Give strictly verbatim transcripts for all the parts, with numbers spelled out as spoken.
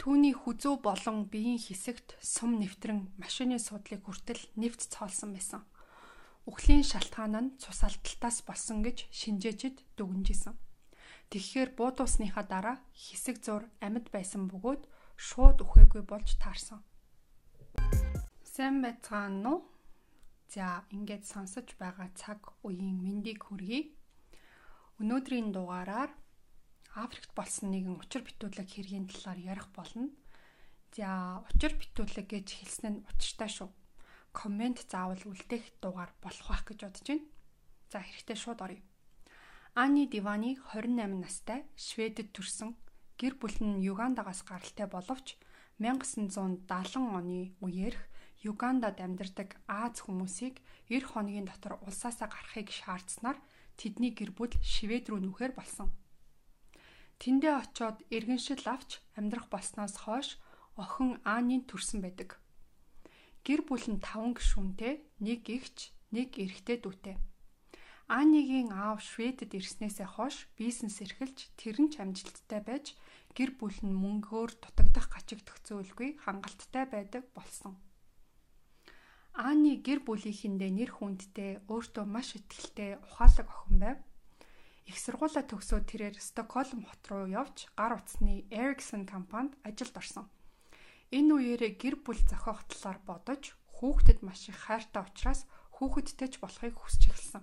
Түүний хүзүү болон биеийн хэсэгт сум нэвтрэн машины суудлыг хүртэл нэвт цоолсон байсан. Үхлийн шалтгаан нь цус алдалтаас болсон гэж шинжээчид дүгнэжсэн. Тэгэхээр буудуусныхаа дараа хэсэг зур амьд байсан бөгөөд шууд үхээгүй болж таарсан. Сайн байцгаана уу? За, ингээд сонсож байгаа цаг үеийн мэндийг хүргэе. Өнөөдрийн дугаараар Африкт болсон нэгэн учир битүүлэг хэргийн талаар ярих болно. За, учир битүүлэг гэж хэлсэн нь учиртай шүү. Коммент заавал үлдээх дугаар болох байх гэж бодож байна. За, хэрэгтэй шууд оръё. Ани Дивани хорин найман настай Шведэд төрсэн. Гэр бүл нь Югандагаас гаралтай боловч 천구 дагалан оны үеэрх Югандад амьдардаг Аз хүмүүсийг эр хоногийн дотор улсаасаа гарахыг шаардсанаар тэдний гэр бүл Швед рүү нүүхээр болсон. Тэндээ очиод иргэншил авч амьдрах болсноос хойш охин Анийн төрсэн байдаг. Гэр бүл нь таван гишүүнтэй, нэг эгч, нэг эрэгтэй дүүтэй. Анигийн аав Шведэд ирснээсээ хойш бизнес эрхэлж тэр нь ч амжилттай байж гэр бүл нь мөнгөөр дутагдах гачигдах зүйлгүй хангалттай байдаг болсон. Ани гэр бүлийнхэндээ нэр хүндтэй, өөртөө маш ихтэй ухаалаг охин байв. Их сургуулаа төгсөөд тэрээр Стокгольм хот руу явж гар утасны Ericsson компанид ажилд орсон. Энэ үеэрээ гэр бүл зохиох талаар бодож хүүхдэд маш их хайртай учраас хүүхэдтэй ч болохыг хүсч эхэлсэн.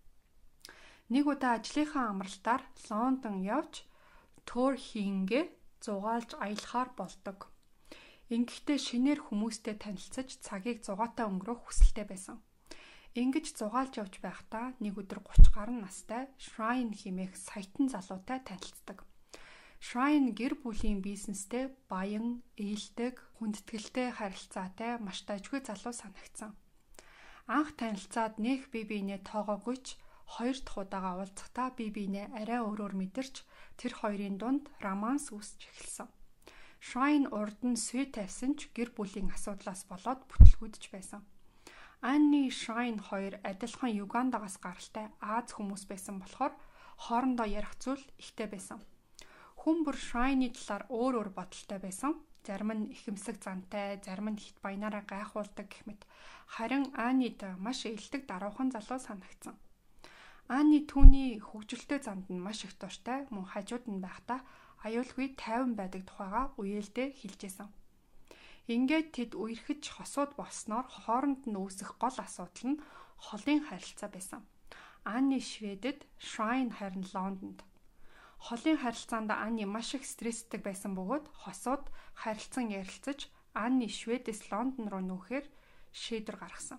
Нэг удаа ажлынхаа амралтаар Лондон явж тур хийнгээ зугаалж аялахаар болдог. Ингэхдээ шинээр хүмүүстэй танилцаж цагийг зугаатай өнгөрөөх хүсэлтэй байсан. Ингэж зугаалж явж байхдаа нэг өдөр гуравч гаруй настай Shrine хэмээх саятан залуутай танилцдаг. Shrine гэр бүлийн бизнестэй баян, ээлдэг, хүндэтгэлтэй харилцаатай маш дажгүй залуу санагдсан. Анх танилцаад нэх бие биенээ тоогоогүй ч хоёр дахь удаага уулзахдаа бие биенээ арай өөрөөр мэдэрч тэр хоёрын дунд романс үүсч эхэлсэн. Shrine урд нь сүй тавьсан ч гэр бүлийн асуудлаас болоод бүтлгүүдж байсан. Анни Shrine хоёр адилхан Югандагаас гаралтай Аз хүмүүс байсан болохоор хоорондоо ярих зүйл ихтэй байсан. Хүн бүр Shrine-ийн талаар өөр өөр бодолтой байсан. Зарим нь ихэмсэг зантай, зарим нь хит баянаараа гайхуулдаг гэх мэт. Харин Аннид маш ээлдэг даруухан залуу санагдсан. Анни түүний хөгжилтэй занд нь маш их дуртай, мөн хажууд нь байхдаа аюулгүй тайван байдаг тухайга үеэлдээ хэлжсэн. Ингээд тэд үерхэж хосууд болсноор хооронд нь үүсэх гол асуудал нь холын харилцаа байсан. Анни Шведэд, Shrine харин Лондонд. Холын харилцаанд Анни маш их стресстэй байсан бөгөөд хосууд харилцан ярилцаж Анни Шведээс Лондон руу нүүхээр шийдвэр гаргасан.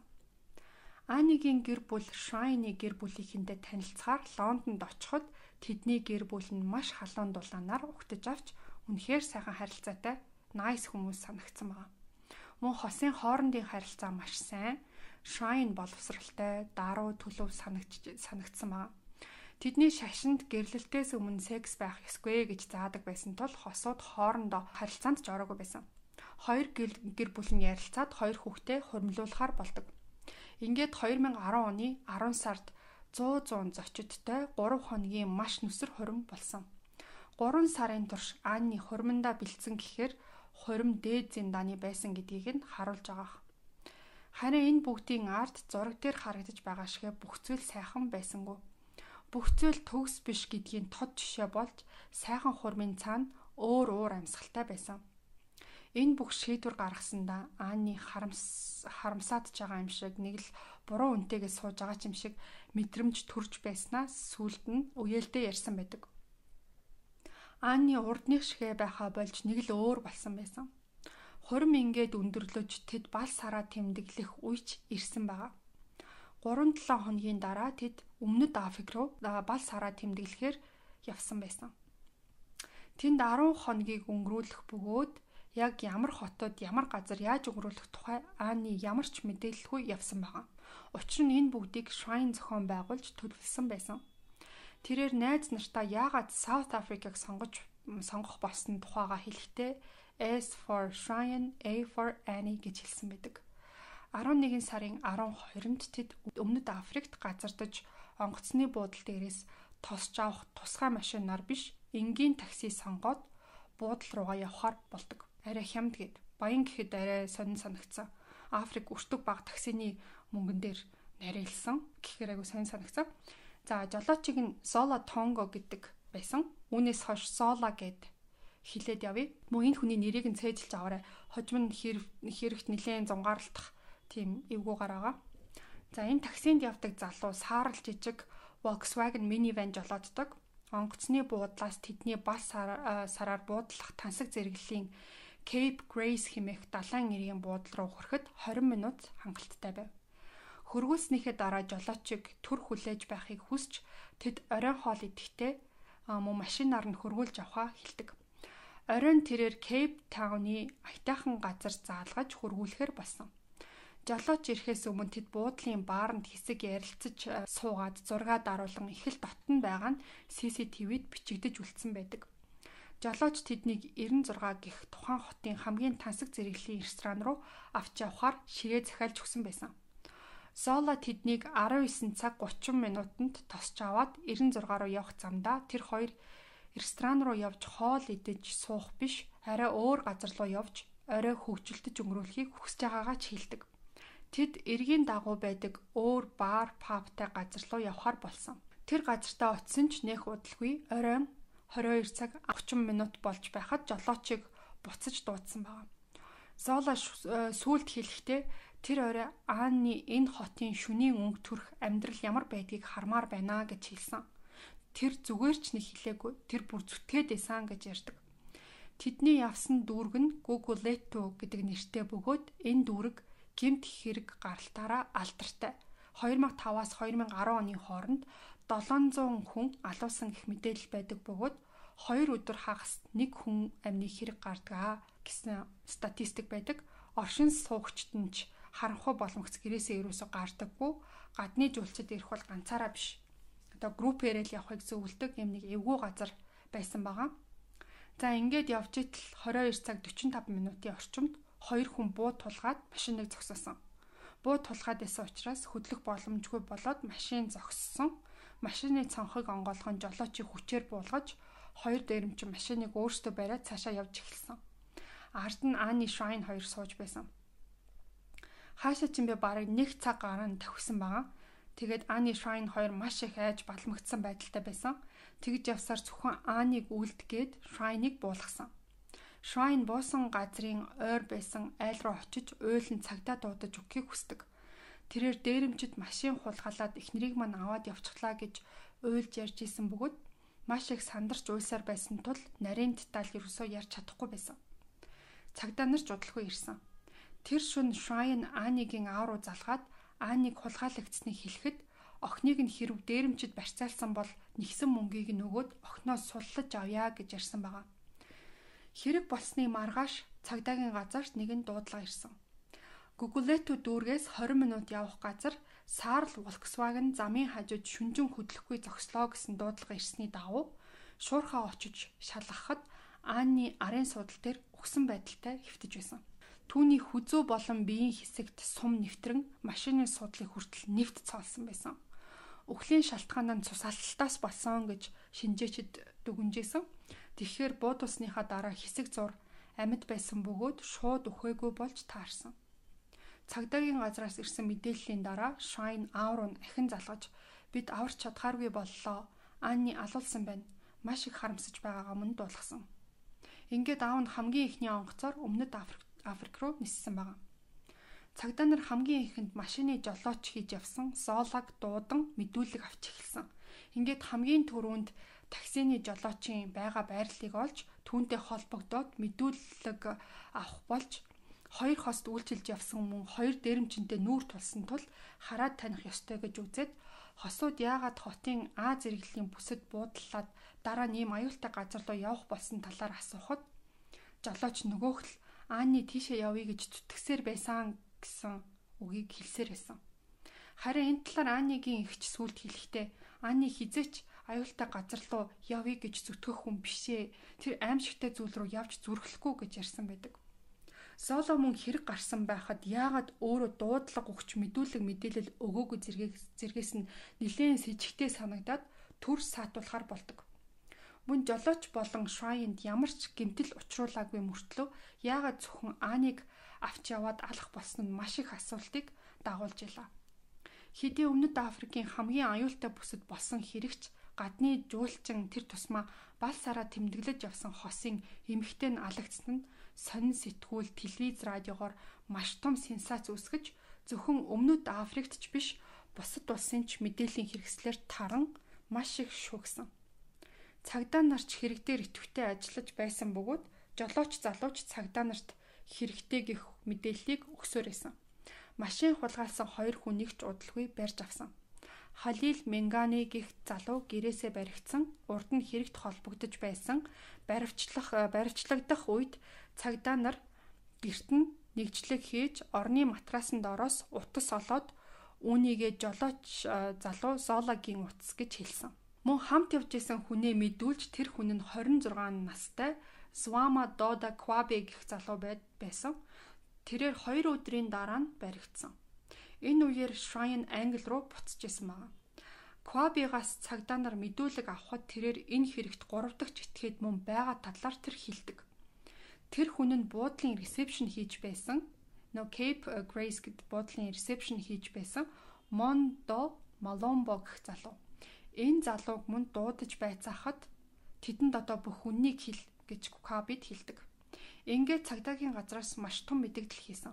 Анигийн гэр бүл Shrine-ийн гэр бүлийнхэндээ танилцахаар Лондонд очиход тэдний гэр бүл нь маш халуун дулаанаар угтаж авч үнэхээр сайхан харилцаатай nice хүмүүс санагдсан байна. Мөн хосын хоорондын харилцаа маш сайн, Shrine боловсралтай, даруй төлөв санагдж санагдсан байна. Тэдний шашинд гэрлэлтээс өмнө секс байх ёсгүй гэж заадаг байсан тул хосууд хоорондоо харилцаанд ч ороогүй байсан. Хоёр гэр бүл нь ярилцаад хоёр хүүхдээ хуримлуулахаар болдог. Ингээд две тысячи десять оны арван сард сто зочидтой гурав хоногийн маш нүсэр хурим болсон. гурван сарын турш Анни хуримдаа бэлдсэн гэхээр хурим дээд зиндааны байсан гэдгийг нь харуулж байгаа. Харин энэ бүгдийн ард зураг дээр харагдаж байгаа шиг бүх зүйл сайхан байсангүй. Бүх зүйл төгс биш гэдгийн тод жишээ болж сайхан хурмын цаана өөр уур амьсгалтай байсан. Энэ бүх шийдвэр гаргасандаа Анни харамс харамсаад ч байгаа юм шиг, нэг л буруу үнтэйгээ сууж байгаа ч юм шиг мэдрэмж төрж байснаас сүулт нь үеэлдээ ярьсан байдаг. Анни урдных шигэ байхаа болж нэг л өөр болсон байсан. Хурим ингээд өндөрлөж тэд бал сараа тэмдэглэх үеч ирсэн байгаа. гурван долоо хоногийн дараа тэд Өмнөд Африк руу бал сараа тэмдэглэхээр явсан байсан. Тэнд арван хоногийг өнгөрүүлэх бөгөөд яг ямар хотод ямар газар яаж өнгөрүүлэх тухай Анни ямар ч мэдээлэлгүй явсан байгаа. Учир нь энэ бүгдийг Shrine зохион байгуулж төлөвлөсөн байсан. Тэрээр найз нартаа яагаад South Africa-г сонгож сонгох болсон тухайга хэлэхдээ S for Shrine, A for Annie гэж хэлсэн байдаг. арван нэгэн сарын арван хоёрнд тэд Өмнөд Африкт газардаж онгоцны буудал дээрээс тосч авах тусгай машинаар биш, энгийн такси сонгоод буудал руугаа явхаар болдог. арай хямд гээд баян гэхэд арай сонин санагцсан. Африк өртөг баг таксины мөнгөн дээр нарийнсан гэхээр айгу сонин санагцсан. За жолоочийг нь Зола Тонго гэдэг байсан. Үүнээс хойш Зола гэд хилээд явъя. Мөн энэ хүний нэрийг нь цээжилж аваарай. Хожим нь хэрэгт нэлээд зунгаарлах тийм эвгүйгээр байгаа. За энэ таксинд явдаг залуу саарл жижиг Volkswagen minivan жолооддог. Онгоцны буудлаас тэдний бас сараар буудлах тансаг зэрэглэлийн Cape Grace хэмээх далайн эргийн буудлал руу хүрэхэд хорин минут хангалттай байв. Хөргүүлснийхээ дараа жолоочийг түр хүлээж байхыг хүсч тэд оройн хоол идэхдээ мөн машинаар нь хөргүүлж авахаа хэлдэг. Оройн тэрээр Cape Town-ы аятайхан газар заалгаж хөргүүлэхээр болсон. Жолооч ирэхээс өмнө тэд буудлын бааранд хэсэг ярилцаж суугаад зураг даруулан их л дотн байгаа нь си си ти ви-д бичигдэж үлдсэн байдаг. Жолооч тэднийг девяносто шесть гэх тухайн хотын хамгийн тансаг зэрэглэлийн ресторан руу авч явахаар ширээ захиалж өгсөн байсан. Зола тэднийг десять цаг тридцать минутанд тосч аваад девяносто шесть руу явах замдаа тэр хоёр ресторан руу явж хоол идэж суух биш, арай өөр газар руу явж орой хөгжилтөж өнгөрүүлэхийг хүсэж байгаагаа ч хэлдэг. Тэд эргийн дагуу байдаг өөр бар, пабтай газар руу явхаар болсон. Тэр газартаа очисон ч нэх удалгүй оройн двадцать two цаг тридцать минут болж байхад жолоочийг буцаж дуудсан байна. Зола сүүлд хэлэхдээ тэр орой Анни энэ хотын шөнийн өнгө төрх амьдрал ямар байдгийг хармаар байна гэж хэлсэн. Тэр зүгээр ч нэг хэлээгүй. Тэр бүр зүтгээд байсан гэж ярьдаг. Тэдний явсан дүүрэг нь Guguletu гэдэг нэртэй бөгөөд энэ дүүрэг гэмт хэрэг гаралтаараа алдартай. two thousand five-аас two thousand ten оны хооронд seven hundred хүн алуусан гэх мэдээлэл байдаг бөгөөд хоёр өдөр хагас нэг хүн амны хэрэг гардаг гэсэн статистик байдаг. Оршин суугчид нь ч харанхуй боломгц гэрээсээ ерөөсө гардаггүй. Гадны жуулчид ирэх бол ганцаараа биш. Одоо группээр л явахыг зөвлөдөг юм нэг эвгүй газар байсан байгаа. За ингээд явж итэл twenty-two цаг forty-five минутын орчимд хоёр хүн буу тулгаад машиныг зогсоосон. Буу тулгаад байсан учраас хөдлөх боломжгүй болоод машин зогссон. Машины цонхыг онгойлгон жолоочийг хүчээр буулгаж хоёр дээрэмчин машиныг өөрсдөө бариад цаашаа явж эхэлсэн. Ард нь Анни Шайн хоёр сууж байсан. Хаашаа ч юм бэ бараг нэг цаг гарan тавхисан байгаа. Тэгээд Анни Шайн хоёр маш их айж балмагдсан байдалтай байсан. Тэгж явсаар зөвхөн Анниг үлдгээд Шайныг буулгасан. Шайн буусан газрын ойр байсан айл руу очиж уйлан цагдаа дуудаж өгөхийг хүсдэг. Тэрээр дээрэмчид машин хулгалаад эхнэрийг мань аваад явчихлаа гэж уйлж ярьж исэн бөгөөд маш их сандарч уйлсаар байсан тул нарийн деталь ерөөсөө ярьж чадахгүй байсан. Цагдаа нар ч удалгүй ирсэн. Тэр шөнө Шайн Аннигийн аав руу залгаад Анниг хулгайлагдсныг хэлэхэд охиныг нь хэрв дээрэмчид барьцаалсан бол нэгсэн мөнгийг нь өгөөд охиноо суллаж авъя гэж ярьсан байгаа. Хэрэг болсны маргааш цагдаагийн газарт нэгэн дуудлага ирсэн. Guguletu дүүргээс twenty минут явах газар Саарл Volkswagen замын хажууд шүнжин хөдлөхгүй зогслоо гэсэн дуудлага ирсний дагуу шуурхаа очиж шалгахад Анни арын судал дээр угсан байдалтай хэвтэж байсан. Түүний хүзүү болон биеийн хэсэгт сум нэвтрэн машины судлыг хүртэл нэвт цоолсон байсан. Үхлийн шалтгаан нь цусалталтаас болсон гэж шинжээчид дүгнжсэн. Тэгэхээр буудусныхаа дараа хэсэг зур амьд байсан бөгөөд шууд өхөөгүй болж таарсан. Цагдаагийн газраас ирсэн мэдээллийн дараа Шайн аав руу ахин залгаж бид аварч чадхааргүй боллоо. Анни алуулсан байна. Маш их харамсаж байгаагаа мөн дуулгасан. Ингээд аав нь хамгийн ихний онгоцоор өмнөд Африк Африк руу ниссэн байна. Цагдаа нар хамгийн ихэнд машины жолооч хийж явсан Золаг дуудан мэдүүлэг авч эхэлсэн. Ингээд хамгийн түрүүнд таксины жолоочийн байгаа байрлалыг олж түүнтэй холбогдоод мэдүүлэг авах болж хоёр хост үйлчилж явсан мөн хоёр дээрэмчинтэй нүүр тулсан тул хараад таних ёстой гэж үзээд хосууд яагаад хотын А зэрэглэлийн бүсэд буудлаад дараа нь ийм аюултай газар руу явах болсон талаар асуухад жолооч нөгөөх л Анни тийшээ явъя гэж зүтгэсээр байсан гэсэн үгийг хэлсээр байсан. Харин энэ талаар Аннигийн эгч сүлд хэлэхдээ Анни хизээч аюултай газар руу явъя гэж зүтгэх хүн бишээ. Тэр аимшигтай зүйл рүү явж зүрхлэхгүй гэж ярьсан байдаг. Золо мөн хэрэг гарсан байхад яагаад өөрөө дуудлага өгч мэдүүлэг мэдээлэл өгөөгүй зэргээс зэргээс нь нэлээд сэжигтэй санагдаад төр саатуулахар болдог. Мөн жолооч болон Швайнд ямар ч гэмтэл учруулаагүй мөртлөө яагаад зөвхөн Аниг авч яваад алах болсон нь маш их асуултыг дагуулж илаа. Хэдий Өмнөд Африкийн хамгийн аюултай бүсэд болсон хэрэгч гадны жуулчин тэр тусмаа бал сараа тэмдэглэж явсан хосын эмэгтэй нь алагдсан нь сонин сэтгүүл, телевиз, радиогоор маш том сенсац үүсгэж зөвхөн Өмнөд Африкт ч биш бусад улсын ч мэдээллийн хэрэгслээр таран маш их шүүгсэн. Цагдаа нарч хэрэг дээр идэвхтэй ажиллаж байсан бөгөөд жолооч залууч цагдаа нарт хэрэгтэй гэх мэдээллийг өгсөөр байсан. Машин хулгайлсан хоёр хүнийг ч удалгүй барьж авсан. Халил Менгани гэх залуу гэрээсээ баригдсан, урд нь хэрэгт холбогдож байсан баривчлах баривчлагдах үед цагдаа нар гэрт нь нэгжлэг хийж орны матрасан доороос утас олоод үүнийгээ жолооч залуу Золагийн утас гэж хэлсэн. Мөн хамт явж исэн хүнээ мэдүүлж тэр хүн нь хорин зургаан настай Свама Дода Квабе гэх залуу байсан. Тэрээр хоёр өдрийн дараа нь баригдсан. Энэ үеэр Швайн Англи руу буцаж исэн байна. Квабигаас цагдаа нар мэдүүлэг авахд тэрээр энэ хэрэгт гурав дахь этгээд мөн байгаа талаар тэр хэлдэг. Тэр хүн нь буудлын ресепшн хийж байсан. No Cape Grace гэд буудлын ресепшн хийж байсан. Мондо Маломбо гэх залуу. Энэ залууг мөн дуудаж байцаахад тэдэнд одоо бүх үннийг хэл гэж Квабид хэлдэг. Ингээд цагдаагийн газраас маш том мэдээлэл хийсэн.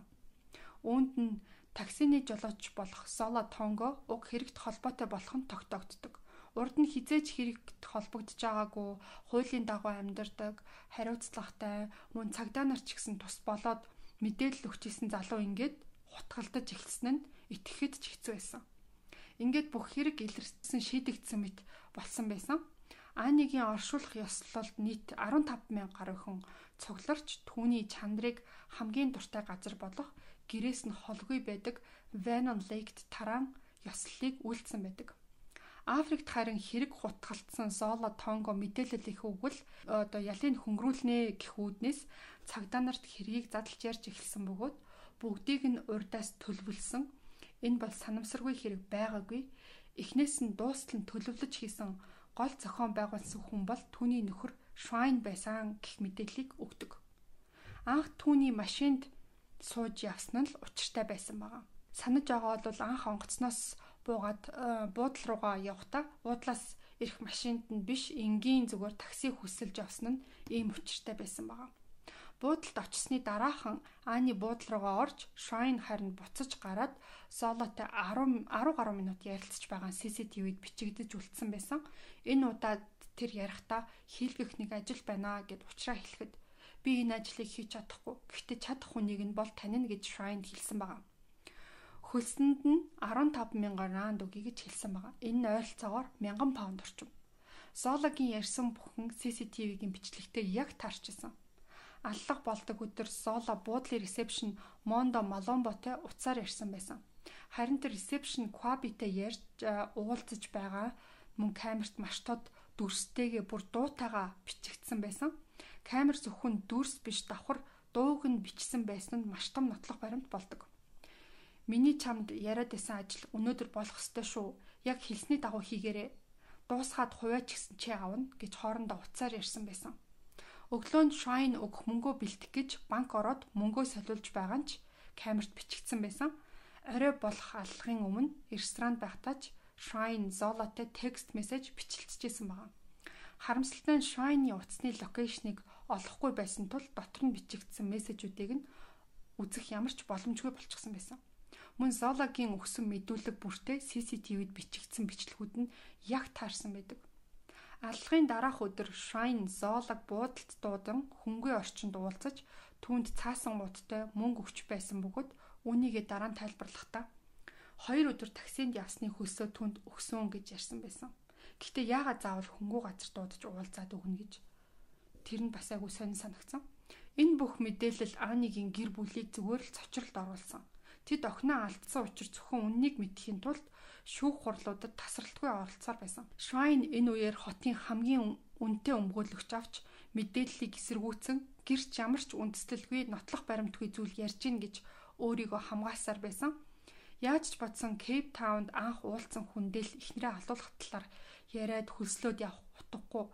Үүнд нь таксины жолооч болох Соло Тонго уг хэрэгт холбоотой болох нь тогтоогддог. Урд нь хизээж хэрэгт холбогдож байгаагүй, хуулийн дагуу амьдардаг, хариуцлагатай, мөн цагдаа нар ч гэсэн тус болоод мэдээлэл өгчээсэн залуу ингээд хутгалдаж эхэлсэн нь итгэхэд ч хэцүү байсан. Ингээд бүх хэрэг илэрсэн шийдэгдсэн мэт болсон байсан. Анигийн оршуулах ёслолд нийт арван таван мянган гаруй хүн цугларч түүний чанарыг хамгийн дуртай газар болох гэрээс нь холгүй байдаг Venom Lake-т тараан ёслолыг үйлдсэн байдаг. Африкт харин хэрэг хутгалтсан Соло Тонго мэдээлэл их өгвөл одоо ялын хөнгөрүүлнэ гэх үүднээс цагдаа нарт хэргийг задлж ярьж эхэлсэн бөгөөд бүгдийг нь урдаас төлөвлөсөн. Энэ бол санамсаргүй хэрэг байгаагүй. Эхнээс нь дуустал нь төлөвлөж хийсэн гол зохион байгуулсан хүн бол түүний нөхөр Швайн байсан гэх мэдээллийг өгдөг. Анх түүний машинд сууж явсан нь учиртай байсан байгаа. Санаж байгаа бол анх онгоцноос буугаад буудлын руугаа явхдаа буудлаас ирэх машинд нь биш энгийн зүгээр такси хүсэлж явсан нь ийм учиртай байсан байгаа. Буудалд очсны дараахан Ани буудлын руугаа орж Швайн харин буцаж гараад Солотой арван гаруй минут ярилцж байгаа си си ти вид бичигдэж үлдсэн байсан. Энэ удаад тэр ярихдаа хийлгэх нэг ажил байна гэд учраа хэлэхэд би энэ ажлыг хийж чадахгүй. Гэхдээ чадах хүнийг нь бол тань нь гэж Швайн хэлсэн байгаа. Хөлсөнд нь арван таван мянган ранд өгье гэж хэлсэн байгаа. Энэ нь ойролцоогоор мянган паунд орчим. Зоологийн ярьсан бүхэн си си ти ви-гийн бичлэгтээ яг таарчсан. Аллах болдог өдөр Соло буудлын ресепшн Мондо Маломботой уцаар ярьсан байсан. Харин тэр ресепшн Квабитэй ярьж уулзаж байгаа мөн камерт маш тод дүрстэйгээ бүр дуутайгаа бичигдсэн байсан. Камер зөвхөн дүрс биш давхар дууг нь бичсэн байсан нь маш том нотлох баримт болдог. Миний чамд яриад байсан ажил өнөөдөр болох ёстой шүү. Яг хэлсний дагуу хийгээрэй. Дуусгаад хуваач гэсэн чи аавна гэж хоорондоо уцаар ярьсан байсан. Өглөөнд Швайн өгөх мөнгөө бэлтэх гэж банк ороод мөнгөө солиулж байгаа нь ч камерт бичигдсэн байсан. Орой болох алхахын өмнө ресторанд байхдаа ч Швайн Золотой текст мессеж бичлэлцэжсэн байгаа. Харамсалтай нь Швайны утасны локейшнийг олохгүй байсан тул дотор нь бичигдсэн мессежүүдийг нь үзэх ямар ч боломжгүй болчихсон байсан. Мөн Зоологийн өгсөн мэдүүлэг бүртээ си си ти вид бичигдсэн бичлэгүүд нь яг таарсан байдаг. Аллахын дараах өдөр Швайн Зоолог буудалд дуудан хөнгөө орчинд уулзаж түүнд цаасан муудтай мөнгө өгч байсан бөгөөд үүнийгээ дараа нь тайлбарлахдаа хоёр өдөр таксинд явсны хөлсөө түүнд өгсөн гэж ярьсан байсан. Гэхдээ яагаад заавал хөнгөө газар дуудаж уулзаад өгнө гэж тэр нь бас айгүй сонир санагдсан. Энэ бүх мэдээлэл Анигийн гэр бүлийг зүгээр л цочролд оруулсан. Тэд охиноо алдсан учраас зөвхөн үннийг мэдхийн тулд шүүх хурлуудад тасралтгүй оролцоор байсан. Швайн энэ үеэр хотын хамгийн үнэтэй өмгөөлөгч авч мэдээллийг эсэргүүцэн гэрч ямар ч үндэслэлгүй нотлох баримтгүй зүйл ярьж гин гэж өөрийгөө хамгаалсаар байсан. Яаж ч бодсон Кейп Таунд анх уулзсан хүндэл ихнэрээ алуулах талаар яриад хөлслөөд явах утгагүй.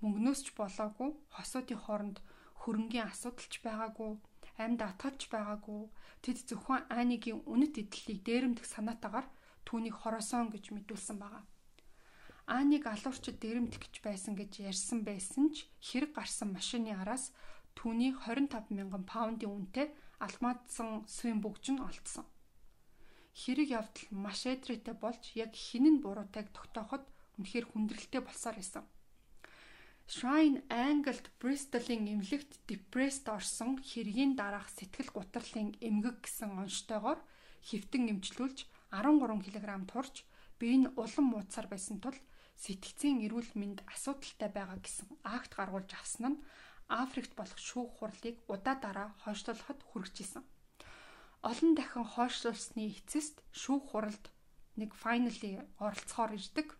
мөнгнөөс ч болоогүй, хосуудын хооронд хөрөнгийн асуудалч байгаагүй, амьд атгалч байгаагүй. Тэд зөвхөн Анигийн үнэт эдлийг дээрэмдэх санаатаагаар түүнийг хороосон гэж мэдүүлсэн байгаа. Аниг алуурчид дээрэмдэх гэж байсан гэж ярьсан байсан ч хэрэг гарсан машины араас түүний двадцать и пять мянган паундын үнэтэй алмаадсан сүм бүгж нь олдсон. Хэрэг явдал маш эдрээтэй болж яг хинэн буруудайг тогтооход үнэхээр хүндрэлтэй болсоор байсан. Shrine Angled Bristol-ийн эмнэлэгт депресд орсон хэргийн дараах сэтгэл гутралын эмгэг гэсэн онцтойгоор хэвтэн эмчлүүлж десять килограмм турж бие нь улам мууцаар байсан тул сэтгцийн эрүүл мэнд асуудалтай байгаа гэсэн акт гаргуулж авсан нь Африкт болох шүүх хурлыг удаа дараа хойшлуулахад хүргэжсэн. Олон дахин хойшлуулсны эцэст шүүх хуралд нэг finally оролцохоор ирдэг.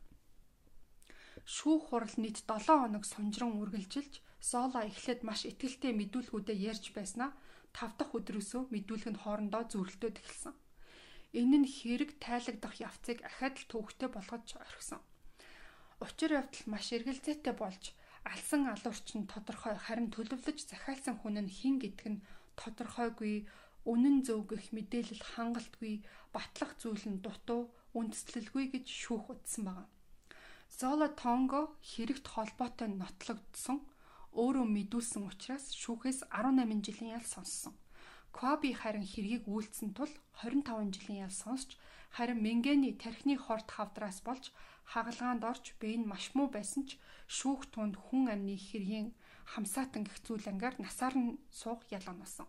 Шүүх хурал нийт долоо хоног сунжран үргэлжилж Зола эхлээд маш итгэлтэй мэдүүлгүүдэд ярьж байснаа тав дахь өдрөөсөө мэдүүлэг нь хоорондоо зөрөлдөөд эхэлсэн. Энэ нь хэрэг тайлагдах явцыг ахаад л төвөгтэй болгож орхисон. Учир явдал маш эргэлзээтэй болж алсан алуурч нь тодорхой харин төлөвлөж захиалсан хүн нь хэн гэдг нь тодорхойгүй, үнэн зөв гэх мэдээлэл хангалтгүй, батлах зүйл нь дутуу, үндэслэлгүй гэж шүүх удсан байна. Зола Тонго хэрэгт холбоотой нотлогдсон өөрөө мэдүүлсэн учраас шүүхээс десять жилийн ял сонссон. Кваби харин хэргийг үйлдсэн тул двадцать и пять жилийн ял сонсч харин Менгэний тархины хорт хавдраас болж хагалгаанд орж бие нь маш муу байсан ч шүүх тунд хүн амны хэргийн хамсаатан гэх зүйл ангаар насаар нь суух ялгаанасан.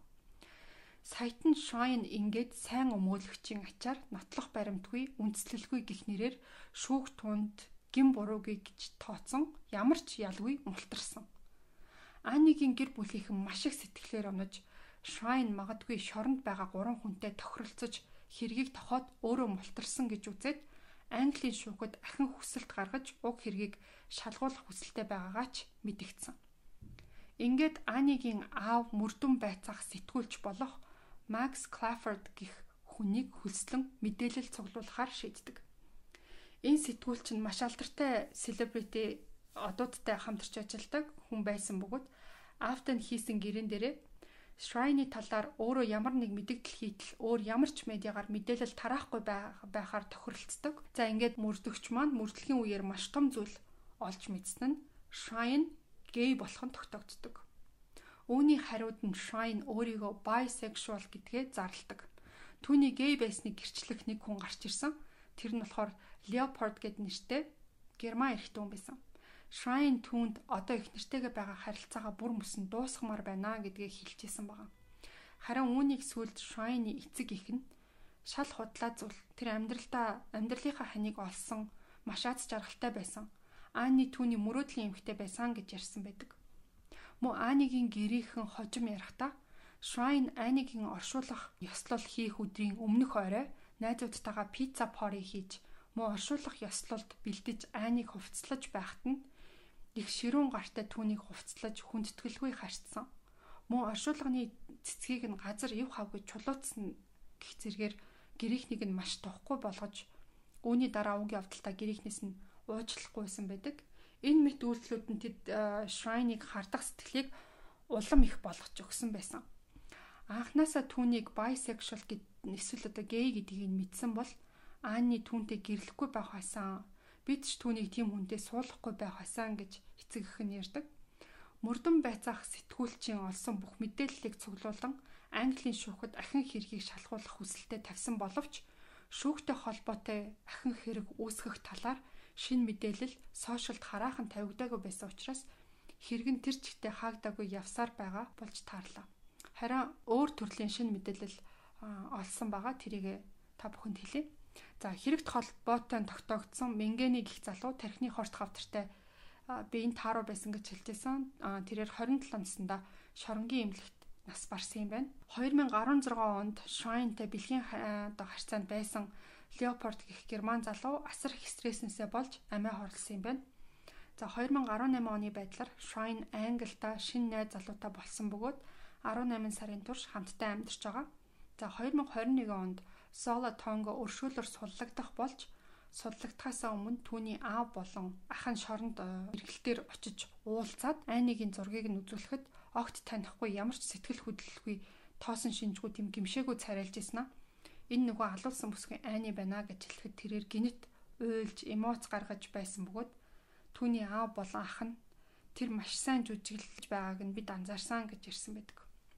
Саятан Shrine ингээд сайн өмөөлөгчийн ачаар нотлох баримтгүй, үндэслэлгүй гэх нэрээр шүүх тунд гин буруугүй гэж тооцсон ямар ч ялгүй мултарсан. Анигийн гэр бүлийнхэн маш их сэтгэлээр онож Shrine магадгүй шоронд байгаа гурван хүнтэй тохиролцож хэргийг тохоод өөрөө мултарсан гэж үзээд Английн шүүхэд ахин хүсэлт гаргаж уг хэргийг шалгуулах хүсэлтэй байгаагаа ч мэдэгдсэн. Ингээд Анигийн аав мөрдөн байцаах сэтгүүлч болох Max Clafford гэх хүнийг хөлслөн мэдээлэл цуглуулахаар шийддэг. Энэ сэтгүүлч нь маш алдартай селебрити одуудтай хамтарч ажилладаг хүн байсан бөгөөд аавтай нь хийсэн гэрэн дээрээ Shrine-ийн талаар өөрөө ямар нэг мэдээлэл хийтэл өөр ямар ч медиагаар мэдээлэл тараахгүй байхаар тохиролцдог. За ингээд мөрдөгч маань мөрдлөгийн үеэр маш том зүйл олж мэдсэн нь Shrine гей болох нь тогтогддог. Үүний хариуд нь Shrine өөрийгөө bisexual гэдгээ зарладаг. Түүний гей байсныг гэрчлэх нэг хүн гарч ирсэн. Тэр нь болохоор Leopard гэд нэртэй герман эрэгтэй хүн байсан. Shrine түүнд одоо их нэртэйгээ байгаа харилцаагаа бүр мөсөн дуусгамаар байна гэдгийг хэлчихсэн байгаа. Харин үүнийг сүлд Shrine-ийн эцэг их нь шал худлаа зүйл. Тэр амьдралдаа амьдралынхаа ханийг олсон маш аз жаргалтай байсан. Ани түүний мөрөөдлийн эмэгтэй байсан гэж ярьсан байдаг. Мөн Анигийн гэрийнхэн хожим ярихдаа Shrine Анигийн оршуулах ёслол хийх өдрийн өмнөх орой найзуудтайгаа пицца парти хийж мөн оршуулах ёслолд бэлдэж Аниг хувцлаж байхад нь их ширүүн гартай түүнийг хувцлаж хүндэтгэлгүй харцсан. Мөн оршуулганы цэцгийг нь газар ив хавгүй чулуутсан гэх зэргээр гэрийнхнийг нь маш тухгүй болгож үүний дараа уг явдалтай гэрийнхнээс нь уучлахгүйсэн байдаг. Энэ мэт үйлдэлүүд нь тэд Shrine-ыг хардах сэтгэлийг улам их болгож өгсөн байсан. Анхнаасаа түүнийг bisexual гэд эсвэл одоо гей гэдгийг нь мэдсэн бол Ани түүнтэй гэрлэхгүй байх байсан. Бид ч түүнийг тийм хүнтэй суулгахгүй байх байсан гэж эцэг эх нь ярьдаг. Мөрдөн байцаах сэтгүүлчийн олсон бүх мэдээллийг цуглуулan Английн шүүхэд ахин хэргийг шалгуулах хүсэлтэд тавьсан боловч шүүхтэй холбоотой ахин хэрэг үүсгэх талаар шинэ мэдээлэл сошиалд хараахан тавигдаагүй байсан учраас хэрэг нь тэр чигтээ хаагдаагүй явсаар байгаа болж таарлаа. Харин өөр төрлийн шинэ мэдээлэл олсон байгаа. Тэрийг та бүхэнд хэлье. За хэрэгт холбоотой тогтоогдсон Менгэний гих залуу тархины хорт хавдартай биеийн тааруу байсан гэж хэлжсэн. Тэрээр двадцать и семь наснда шоронгийн эмнэлэгт нас барсан юм байна. две тысячи десять онд Shrine-тай бэлгийн одоо харьцаанд байсан Leopard гэх герман залуу асар их стресснээсээ болж амиа хорлсон юм байна. За две тысячи десемь оны байдлаар Shrine Angled-та шинэ найз залуутай болсон бөгөөд десемь сарын турш хамтдаа амьдарч байгаа. За две тысячи двадцать и один онд Zolo Tongo өршөөлөөр суллагдах болж судлагдахаасаа өмнө түүний аав болон ах нь шоронд эргэлтээр очиж уулзаад Анигийн зургийг нь үзүүлэхэд огт танихгүй ямар ч сэтгэл хөдлөлгүй тоосон шинжгүй тэм гимшээгүү царайлж ийсэн аа. Энэ нөгөө алуулсан бүсгүй Ани байна гэж хэлэхэд тэрээр гинэт уйлж эмоц гаргаж байсан бөгөөд түүний аав болон ах нь тэр маш сайн жүжиглэж байгааг нь бид анзаарсан гэж ирсэн байдаг.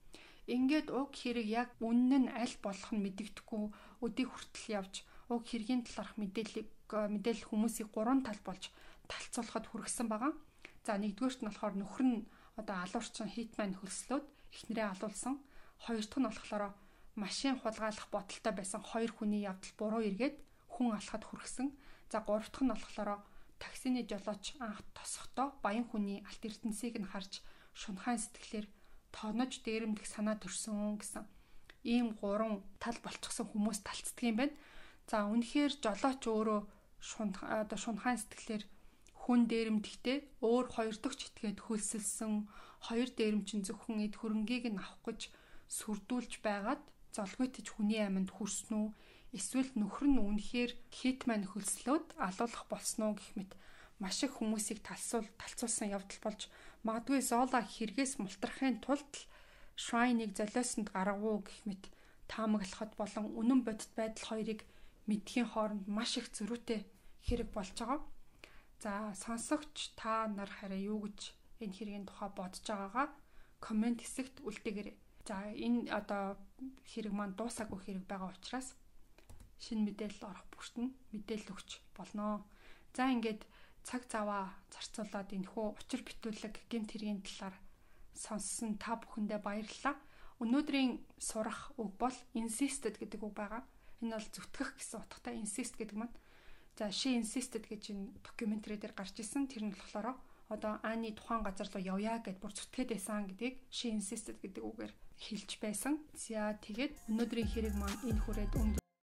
Ингээд уг хэрэг яг үнэн нь аль болох нь мэдэгдэхгүй өдий хүртэл явж уг хэргийн талаарх мэдээллийг мэдээлэл хүмүүсийг гурван тал болж талцуулахад хүргэсэн байгаа. За нэгдүгээрт нь болохоор нөхөр нь одоо алуурчин Хитман хөлслөөд эхнэрээ алуулсан. Хоёр дахь нь болохоор машин хулгайлах бодолтой байсан хоёр хүний явдал буруу эргээд хүн алхахад хүргэсэн. За гурав дахь нь болохоор таксины жолооч анх тосохдоо баян хүний алт ертөнцийг нь харж шунхайн сэтгэлээр тонож дээрэмдэх санаа төрсөн гэсэн ийм гурван тал болчихсон хүмүүс талцдаг юм байна. За үнэхээр жолооч өөрөө шунх одоо шунхайн сэтгэлээр хүн дээрэмдэхтэй өөр хоёр дахь читгээд хөлсөлсөн хоёр дээрэмчин зөвхөн эд хөрөнгийг нь авах гэж сүрдүүлж байгаад золгойтж хүний аминд хүрсэн үү эсвэл нөхөр нь үнэхээр Хитман хөлслөөд алуулах болсон уу гэх мэт маш их хүмүүсийг талсуул талцуулсан явдал болж магадгүй Зола хэрэгээс мултрахын тулд Шрайныг золиосонд гаргавуу гэх мэт таамаглахад болон үнэн бодит байдал хоёрыг мэдхийн хооронд маш их зөрүүтэй хэрэг болж байгаа. За сонсогч та нар хараа юу гэж энэ хэргийн тухай бодож байгаагаа комент хэсэгт үлдээгээрэй. За энэ одоо хэрэг маань дуусаагүй хэрэг байгаа учраас шинэ мэдээлэл орох бүртэн мэдээлэл өгч болно. За ингээд цаг заваа зарцуулаад энэхүү учир битүүлэг гэмт хэргийн талаар сонссон та бүхэндээ баярлалаа. Өнөөдрийн сурах үг бол insisted гэдэг үг байгаа. Энэ бол зүтгэх гэсэн утгатай insist гэдэг маань. За she insisted гэж энэ докюментари дээр гарч исэн. Тэр нь болохоор одоо Ани тухайн газар руу явъя гэд бүр зүтгээд байсан гэдгийг she insisted гэдэг үгээр хэлж байсан. За тэгээд өнөөдрийн хэрэг маань энэ хүрээд